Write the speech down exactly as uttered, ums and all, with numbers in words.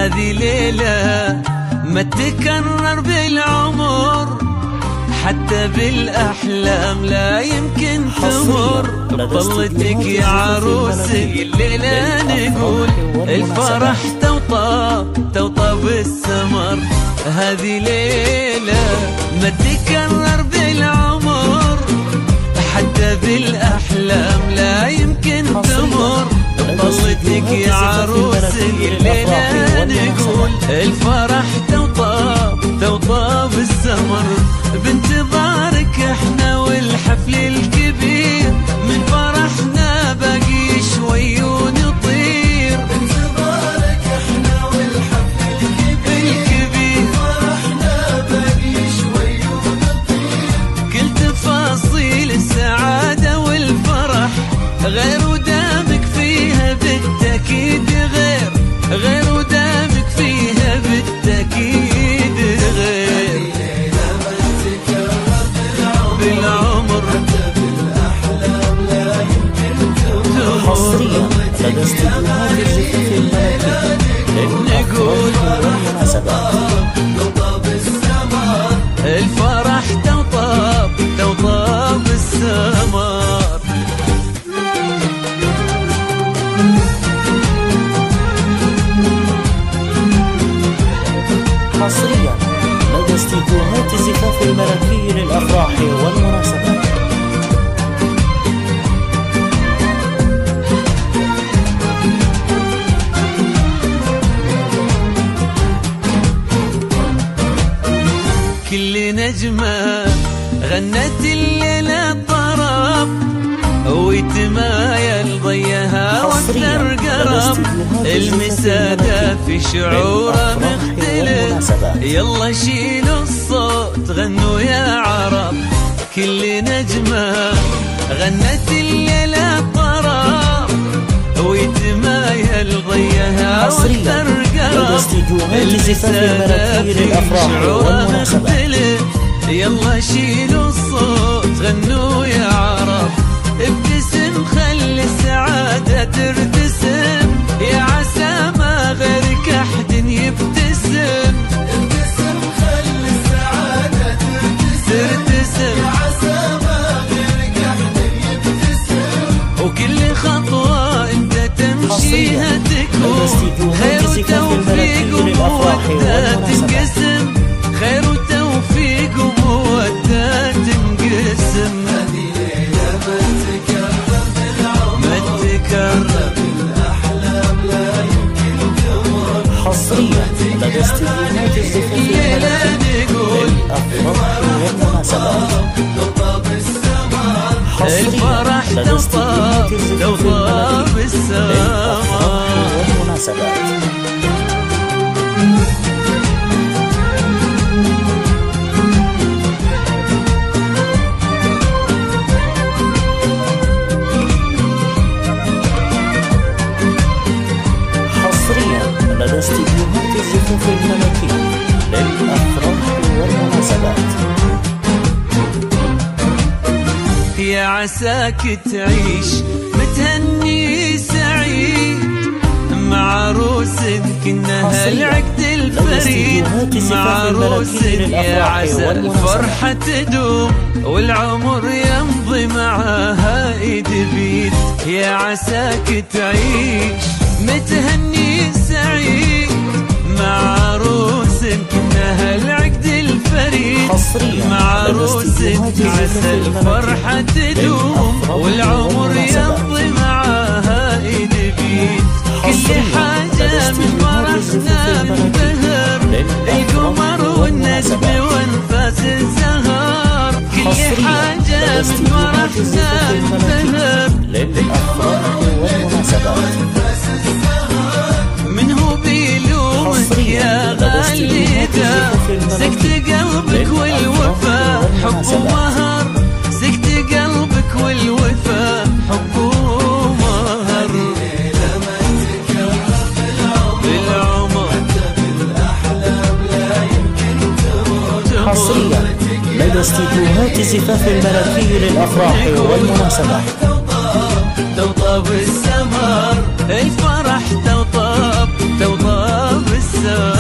هذه ليلة ما تكرر بالعمر، حتى بالأحلام لا يمكن تمر. بطلتك يا عروسي الليلة نقول الفرح توطى توطى بالسمر. هذه ليلة ما تكرر بالعمر، حتى بالأحلام لا يمكن تمر. بطلتك يا عروسي الليلة نقول الفرح توطى توطى بالسمر. بانتظارك احنا والحفل الكبير، من فرحنا باقي شوي ونطير. بانتظارك احنا والحفل الكبير، من فرحنا باقي شوي ونطير. كل تفاصيل السعادة والفرح غير ودامك فيها بالتأكيد غير، غير ودامك فيها بالتأكيد غير. بالعمر بالأحلام لا يمكن تمر. حصريا لدى استديوهات الزفاف الملكي نقول والمناسبات توطى بالسمر. الفرح توطى توطى بالسمر. حصريا لدى استديوهات الزفاف الملكي للأفراح والمناسبات. كل نجمة غنت الليلة طرب، ويتمايل ضيها واكثر قرب. المسادة في شعوره مختلف، يلا شيلوا الصوت غنوا يا عرب. كل نجمة غنت الليلة طرب، ويتمايل ضيها واكثر قرب. المسادة في شعوره مختلف، يلا شيلوا الصوت غنوا يا عرب. ابتسم خلي السعادة ترتسم، يا عسى ما غيرك أحد يبتسم. ابتسم خلي السعادة ترتسم، ترتسم يا عسى ما غيرك أحد يبتسم. وكل خطوة انت تمشيها تكون خير وتوفيق ومودة تنقسم، خير وتوفيق ومودة تنقسم. هذه ليلة ما تكرر بالعمر، ما تكرر بالأحلام لا يمكن تمر. حصريا لدى استديوهات الزفاف الليلة الملكي نقول للأفراح والمناسبات. توطى بالسمر. الفرح حصريا لدى توطى استديوهات الزفاف توطى الملكي بالسمر. للأفراح والمناسبات. حصريا لدى استديوهات الزفاف الملكي للأفراح والمناسبات. يا عساك تعيش متهني سعيد مع عروس كنها العقد الفريد. مع عروس يا عسى الفرحة تدوم، والعمر يمضي معاها ايد بيد. يا عساك تعيش متهني سعيد مع عروس كنها العقد الفريد. مع عروس عسى الفرحة تدوم، والعمر يمضي معاها ايد بيد. كل حاجة من فرحنا منبهر، القمر والنجم وانفاس الزهر. كل حاجة من فرحنا منبهر، للأفراح والمناسبات. من هو بيلومك يا غاليته، سكت قلبك والوفا حب ومهر. سكت قلبك والوفا حب ومهر. بالعمر بالأحلام لا يمكن تمر. حصريا لدى استديوهات الزفاف الملكي للأفراح والمناسبات. توطى بالسمر، الفرح توطى توطى بالسمر. الساعة